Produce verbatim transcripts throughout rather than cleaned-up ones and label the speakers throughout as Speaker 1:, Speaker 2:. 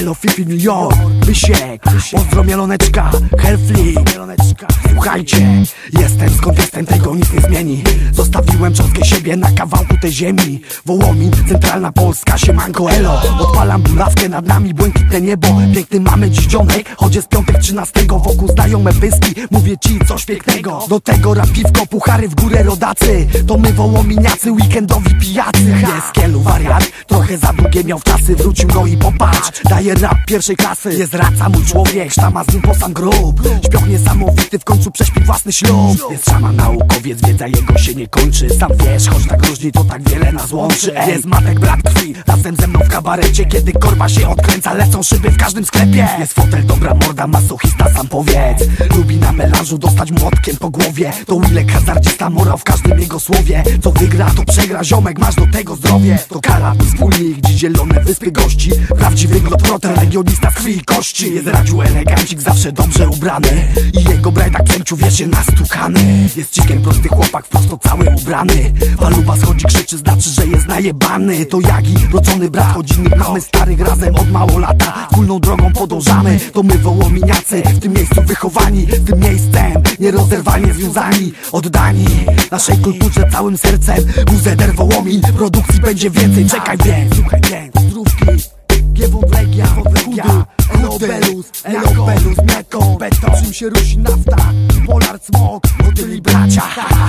Speaker 1: Elo, Fifi, New York, Wysiek, pozdro Mieloneczka, Hellflip. Słuchajcie, jestem skąd jestem, tego nic nie zmieni. Zostawiłem cząstkę siebie na kawałku tej ziemi. Wołomin, centralna Polska, siemanko elo. Odpalam bulawkę, nad nami błękitne niebo. Piękny mamy dziś dzionek, choć jest piątek trzynastego. Wokół znajome pyski, mówię ci coś pięknego. Do tego rapiwko, puchary w górę rodacy. To my wołominiacy, weekendowi pijacy. Jest kielu wariat, trochę za długie miał w czasy. Wrócił no i popatrz, daje rap pierwszej klasy. Jest raca mój człowiek, sztama z nim po sam grób. Śpioch niesamowity, w końcu prześpi własny ślub. Jest szaman naukowiec, wiedza jego się nie kończy. Sam wiesz, choć tak różni, to tak wiele nas łączy. Ej. Jest Matek, brat krwi, razem ze mną w kabarecie. Kiedy korba się odkręca, lecą szyby w każdym sklepie. Jest fotel, dobra morda, masochista, sam powiedz. Lubi na melanżu dostać młotkiem po głowie. To Willek, hazardzista, morał w każdym jego słowie. Co wygra, to przegra, ziomek, masz do tego zdrowie. To Karab i wspólnik, dziś zielone wyspy gości. Prawdziwy globetrotter, legionista z krwi i kości. Jest Radziu elegancik, zawsze dobrze ubrany. I jego brajda księciu wie się nastukany. Jest cikiem prosty chłopak, prosto cały ubrany. Waluba schodzi, krzyczy, znaczy, że jest najebany. To Jagi, rodzony brat, rodzinnych mamy starych. Razem od mało lata, wspólną drogą podążamy. To my wołominiacy, w tym miejscu wychowani. Z tym miejscem nierozerwalnie związani. Oddani naszej kulturze całym sercem. U Z R Wołomin, produkcji będzie więcej. Czekaj więc, słuchaj więc, zdrówki Giewont Legia, Legia, Elobelus, Elobelus, Meko, Beto. Czym się rusi nafta, Polar, Smok, motyli bracia.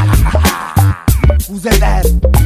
Speaker 1: U Z R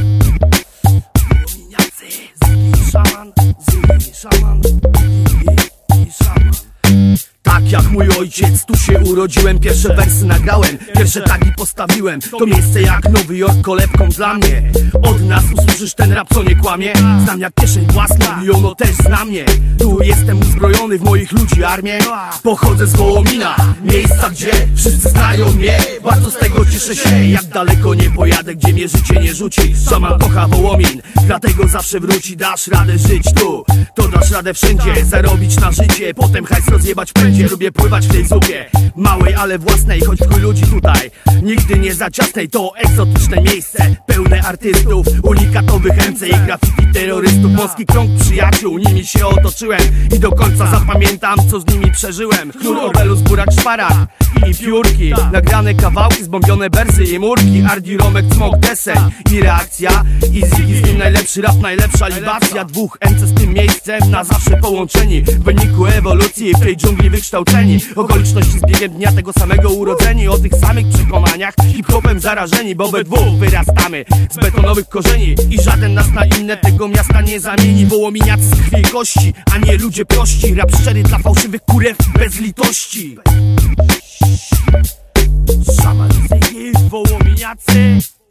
Speaker 1: Wołominiacy, Ziggy Szaman, Ziggy Szaman, Ziggy Szaman. Tak jak mój ojciec, tu się urodziłem. Pierwsze wersy nagrałem, pierwsze tagi postawiłem. To miejsce jak Nowy Jork kolebką dla mnie. Od nas usłyszysz ten rap, co nie kłamie. Znam jak kieszeń własną i ono też zna mnie. Tu jestem uzbrojony w moich ludzi armię. Pochodzę z Wołomina, miejsca gdzie wszyscy znają mnie. Bardzo z tego cieszę się, jak daleko nie pojadę, gdzie mnie życie nie rzuci. Szaman kocha Wołomin, dlatego zawsze wróci. Dasz radę żyć tu, to dasz radę wszędzie. Zarobić na życie, potem hajs rozjebać w pędzie. Lubię pływać w tej zupie, małej, ale własnej. Choć w chuj ludzi tutaj, nigdy nie za ciasnej. To egzotyczne miejsce, pełne artystów, unikatowych M C i graffiti terrorystów. Wąski krąg przyjaciół, nimi się otoczyłem. I do końca zapamiętam, co z nimi przeżyłem. Knur, Obelus, Burak, Szparak i piórki. Nagrane kawałki, zbombione bersy i murki. Ardi, Romek, Smok, deseń i reakcja. I Ziggy z nim najlepszy rap, najlepsza libacja. Dwóch M C z tym miejscem na zawsze połączeni. W wyniku ewolucji w tej dżungli wykształceni. Okoliczności z biegiem dnia tego samego urodzeni. O tych samych przekonaniach hip-hopem zarażeni. Bo we dwóch wyrastamy z betonowych korzeni. I żaden nas na inne tego miasta nie zamieni. Wołominiacy z krwi i kości, a nie ludzie prości. Rap szczery dla fałszywych kurew bez litości. Szaman, Ziggy, Wołominiacy.